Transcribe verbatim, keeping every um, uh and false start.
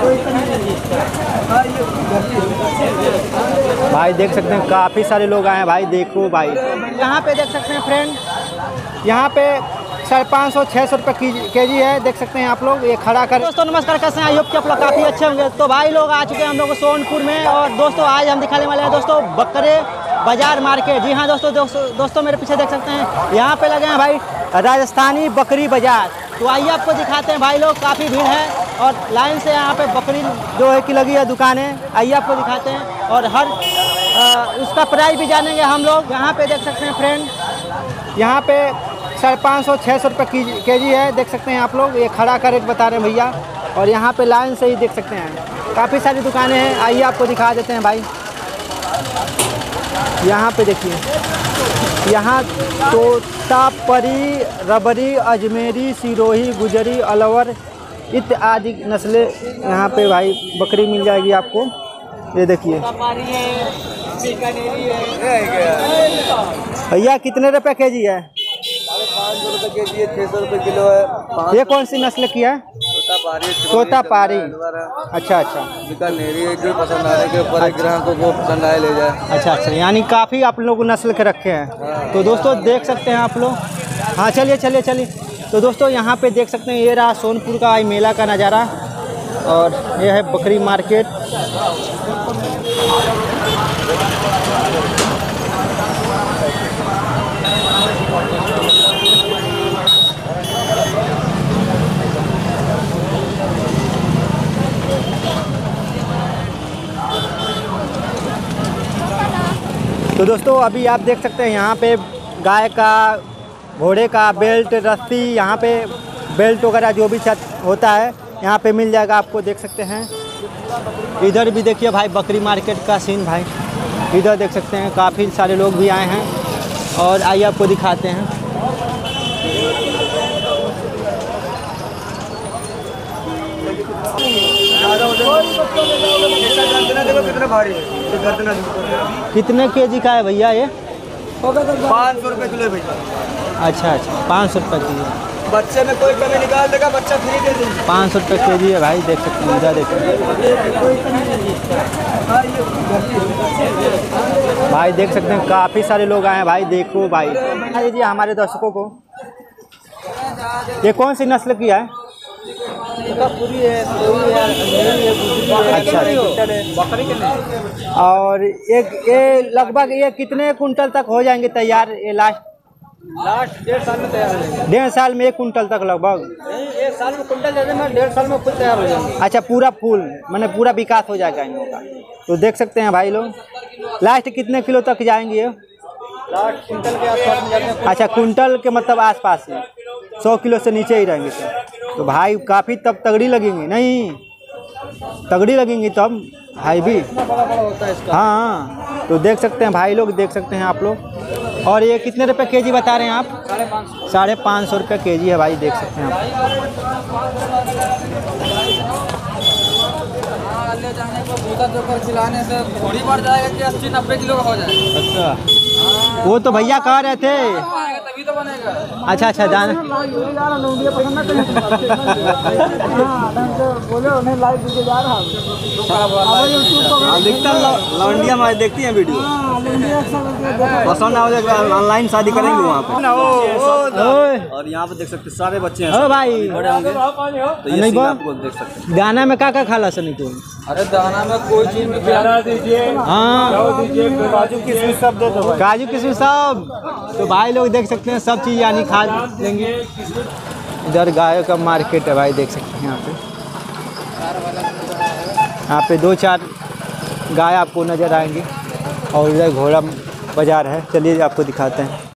भाई देख सकते हैं काफ़ी सारे लोग आए हैं भाई। देखो भाई यहाँ पे देख सकते हैं फ्रेंड, यहाँ पे साढ़े पाँच सौ छः सौ रुपये के जी है। देख सकते हैं आप लोग ये खड़ा कर। दोस्तों नमस्कार, कैसे हैं? आई होप कि आप लोग काफ़ी अच्छे होंगे। तो भाई लोग आ चुके हैं हम लोग सोनपुर में, और दोस्तों आज हम दिखाने वाले हैं दोस्तों बकरे बाजार मार्केट। जी हाँ दोस्तों, दोस्तों दोस्तों मेरे पीछे देख सकते हैं यहाँ पे लगे हैं भाई राजस्थानी बकरी बाजार। तो आइए आपको दिखाते हैं भाई लोग, काफ़ी भीड़ है और लाइन से यहाँ पे बकरी जो है कि लगी है दुकानें। आइए आपको दिखाते हैं और हर आ, उसका प्राइस भी जानेंगे हम लोग। यहाँ पे देख सकते हैं फ्रेंड, यहाँ पे साढ़े पाँच सौ छः सौ रुपये के जी है। देख सकते हैं आप लोग, ये खड़ा का रेट बता रहे हैं भैया। और यहाँ पे लाइन से ही देख सकते हैं काफ़ी सारी दुकानें हैं। आइए आपको दिखा देते हैं भाई। यहाँ पे देखिए, यहाँ तोतापरी, रबरी, अजमेरी, सिरोही, गुजरी, अलवर इत्यादि नस्लें यहाँ पे भाई बकरी मिल जाएगी आपको। ये देखिए भैया कितने रुपए के जी है? पाँच सौ रुपये के जी है, छः सौ रुपये किलो है। ये कौन सी नस्ल की है? तोतापारी। अच्छा अच्छा, बीकानेरी है, जो पसंद आने के ऊपर ग्राहकों को पसंद आए ले जाए। अच्छा अच्छा, यानी काफ़ी आप लोग नस्ल के रखे हैं। तो दोस्तों देख सकते हैं आप लोग। हाँ चलिए चलिए चलिए। तो दोस्तों यहाँ पे देख सकते हैं, ये रहा सोनपुर का मेला का नज़ारा, और ये है बकरी मार्केट। तो दोस्तों अभी आप देख सकते हैं यहाँ पे गाय का, घोड़े का बेल्ट, रस्सी, यहाँ पे बेल्ट वगैरह जो भी छत होता है यहाँ पे मिल जाएगा आपको। देख सकते हैं इधर भी देखिए भाई बकरी मार्केट का सीन भाई। इधर देख सकते हैं काफ़ी सारे लोग भी आए हैं, और आइए आपको दिखाते हैं। कितने के जी का है भैया ये? पाँच सौ रुपये किलो भैया। अच्छा अच्छा, पाँच सौ रुपये के जी। बच्चे में कोई कमी निकाल देगा, बच्चा फ्री दे देंगे। पाँच सौ रुपये के जी है भाई। देख सकते हैं इधर देखिए भाई, देख सकते हैं काफ़ी सारे लोग आए हैं भाई। देखो भाई जी हमारे दर्शकों को, ये कौन सी नस्ल की है? पूरी है, अच्छा, बकरी के नहीं। और एक ये लगभग ये कितने कुंटल तक हो जाएंगे तैयार? ये लास्ट लास्ट डेढ़ साल में तैयार हो जाएंगे। डेढ़ साल में एक कुंटल तक लगभग? एक साल में कुंटल जाने में डेढ़ साल में खुद तैयार हो जाएंगे। अच्छा, पूरा फूल मैंने पूरा विकास हो जाएगा इन लोगों का। तो देख सकते हैं भाई लोग, लास्ट कितने किलो तक जाएंगे ये? लास्ट कुंटल के आसपास में जाते हैं। अच्छा, कुंटल के मतलब आसपास में, सौ किलो से नीचे ही रहेंगे सर। तो भाई काफ़ी तब तगड़ी लगेंगी, नहीं तगड़ी लगेंगी तब भाई भी। बड़ा बड़ा होता है इसका। हाँ, तो देख सकते हैं भाई लोग, देख सकते हैं आप लोग। और ये कितने रुपए के जी बता रहे हैं आप? साढ़े पाँच सौ साढ़े पाँच सौ रुपये के जी है भाई। देख सकते हैं आप। ले जाने को भूसा चोकर खिलाने से थोड़ी बढ़ जाएगा कि अस्सी नब्बे किलो का हो जाएगा। अच्छा, वो तो भैया कह रहे थे। तभी तो बनेगा। अच्छा अच्छा, जान लौंडिया हमारे देखती हैं वीडियो, पसंद आ जाएगा ऑनलाइन शादी करेंगे वहाँ पे। और यहाँ पे देख सकते सारे बच्चे हैं भाई, बड़े होंगे, तो ये सीन आपको देख सकते हैं। दाना में क्या क्या खाला सनी तुम? अरे दाना में कोई चीज भी खिला दीजिए। हाँ, काजू किशमिश सब दे दो, काजू किशमिश सब। तो भाई लोग देख सकते हैं सब चीज़ यानी खा लेंगे। इधर गाय का मार्केट है भाई, देख सकते हैं यहाँ पे। यहाँ पे दो चार गाय आपको नज़र आएंगी, और इधर घोड़ा बाज़ार है। चलिए आपको दिखाते हैं।